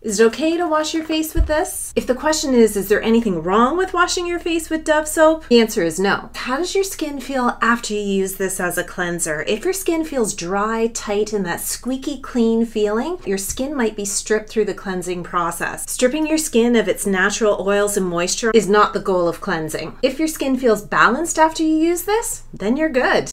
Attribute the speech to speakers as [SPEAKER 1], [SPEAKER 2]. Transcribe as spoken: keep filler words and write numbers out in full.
[SPEAKER 1] Is it okay to wash your face with this? If the question is, is there anything wrong with washing your face with Dove soap? The answer is no. How does your skin feel after you use this as a cleanser? If your skin feels dry, tight, and that squeaky clean feeling, your skin might be stripped through the cleansing process. Stripping your skin of its natural oils and moisture is not the goal of cleansing. If your skin feels balanced after you use this, then you're good.